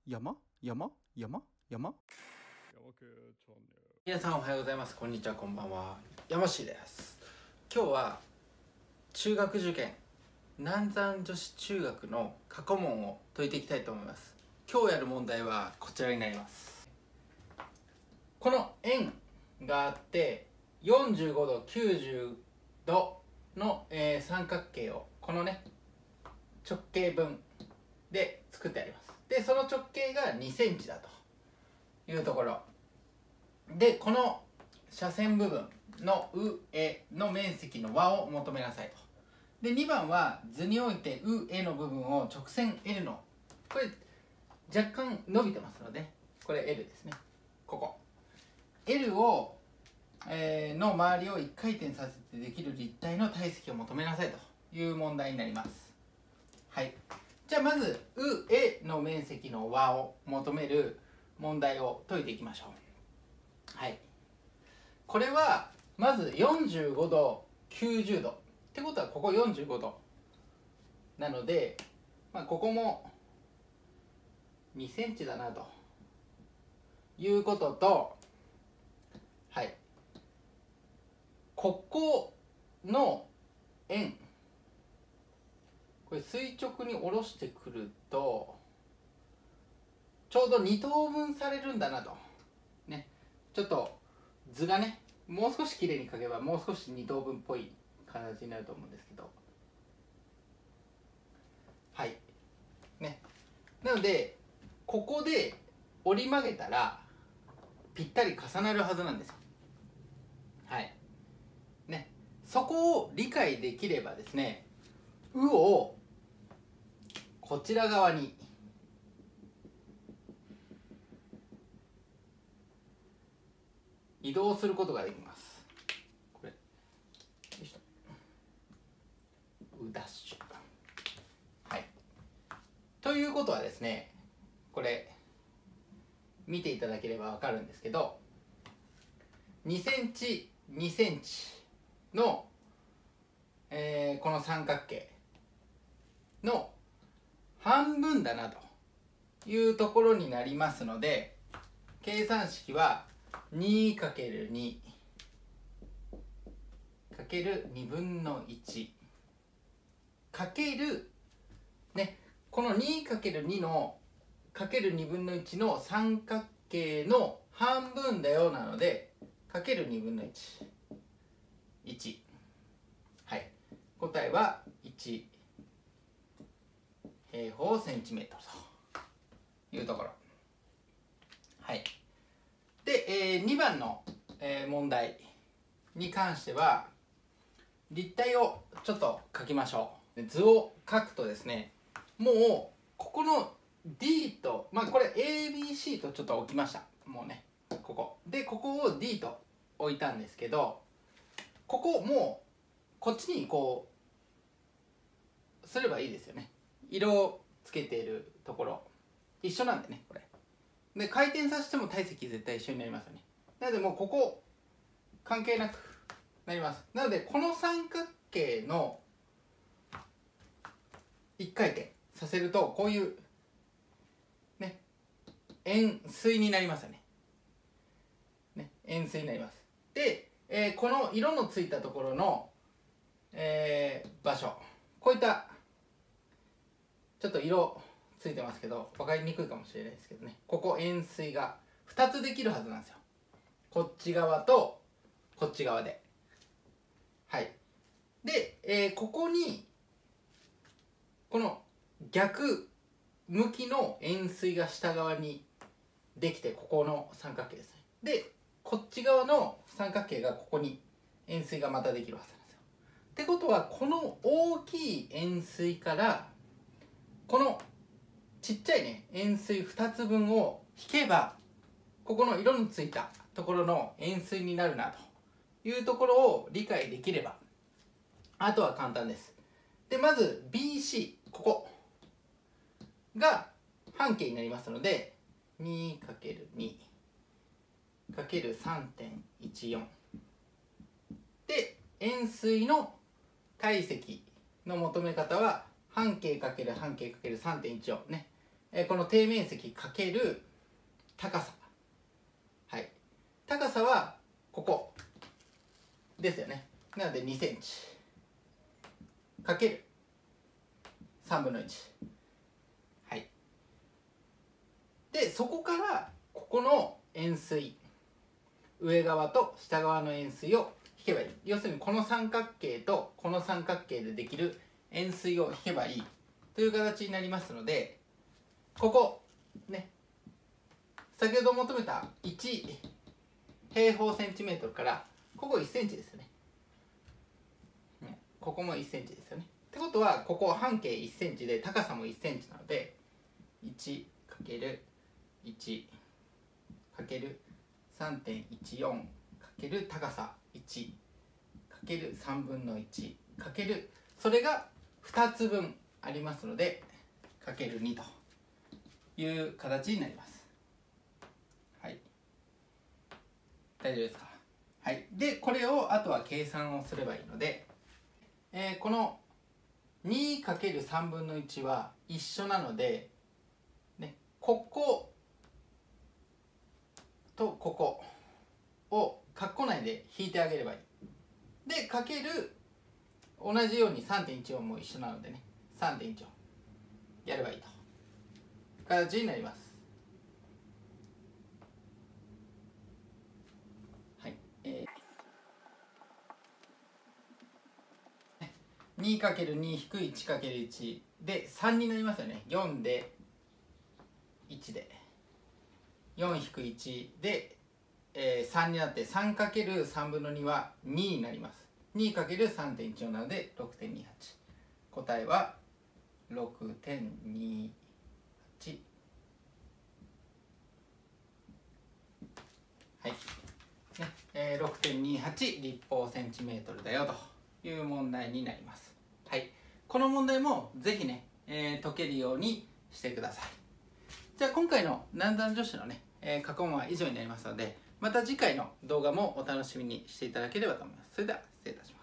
山山山山皆さんおはようございます。こんにちは、こんばんは。山氏です。今日は中学受験南山女子中学の過去問を解いていきたいと思います。今日やる問題はこちらになります。この円があって45度90度の、三角形をこのね直径分で作ってあります。でその直径が2センチだというところで、この斜線部分の上の面積の和を求めなさいと。で2番は図において上の部分を直線 L のこれ若干伸びてますので、これ L ですね。ここ L を、の周りを1回転させてできる立体の体積を求めなさいという問題になります。はい、じゃあまず上の面積の和を求める問題を解いていきましょう。はい、これはまず45度90度ってことはここ45度なので、ここも2センチだなということと、はい、ここの円これ垂直に下ろしてくるとちょうど2等分されるんだなとね。ちょっと図がねもう少しきれいに描けばもう少し2等分っぽい形になると思うんですけど、はいね。なのでここで折り曲げたらぴったり重なるはずなんですよ。はいね、そこを理解できればですね、うをこちら側に移動することができます。これよいしょ、うダッシュ。はい、ということはですね、これ見ていただければ分かるんですけど、2センチ2センチの、この三角形の半分だなというところになりますので、計算式は 2×2 かける2分の1かけるね、この 2×2 のかける2分の1の三角形の半分だよなのでかける2分の1、はい、答えは1平方センチメートルというところ。はい、で、2番の、問題に関しては立体をちょっと描きましょう。図を描くとですね、もうここの D とこれ ABC とちょっと置きました。もうねここでここを D と置いたんですけど、ここもうこっちにこうすればいいですよね。色をつけているところ一緒なんでね、これで回転させても体積絶対一緒になりますよね。なのでもうここ関係なくなります。なのでこの三角形の1回転させるとこういうね円錐になりますよね。円錐になります。で、この色のついたところの、場所、こういったちょっと色ついてますけど分かりにくいかもしれないですけどね、ここ円錐が2つできるはずなんですよ。こっち側とこっち側で。はい、で、ここにこの逆向きの円錐が下側にできて、ここの三角形ですね。でこっち側の三角形がここに円錐がまたできるはずなんですよ。ってことはこの大きい円錐からこのちっちゃいね円錐2つ分を引けばここの色のついたところの円錐になるなというところを理解できればあとは簡単です。でまず BC ここが半径になりますので 2×2 かける 3.14 で円錐の体積の求め方は半径かける半径かける 3.14 ね、 この底面積かける高さ、はい、高さはここですよね。なので2センチかける3分の1、はい。でそこからここの円錐、上側と下側の円錐を引けばいい。要するにこの三角形とこの三角形でできる円錐を引けばいいという形になりますので、ここね、先ほど求めた1平方センチメートルからここ1センチですよね。ここも1センチですよね。ってことはここ半径1センチで高さも1センチなので 1×1 かける 3.14 かける高さ1かける3分の1かける、それが2つ分ありますのでかける2という形になります。はい、大丈夫ですか。はい、でこれをあとは計算をすればいいので、この 2×3 分の1は一緒なので、ね、こことここを括弧内で引いてあげればいい。でかける同じように 3.14 も一緒なのでね、 3.14 やればいいと形になります。はい、2×2-1×1 で3になりますよね。4で1で4-1で、3になって 3×3 分の2は2になります。 2×3.14 なので 6.28、 答えは 6.28、 はいね、6.28 立方センチメートルだよという問題になります。はい、この問題もぜひね、解けるようにしてください。じゃあ今回の難産女子のね、過去問は以上になりますので、また次回の動画もお楽しみにしていただければと思います。それでは失礼いたします。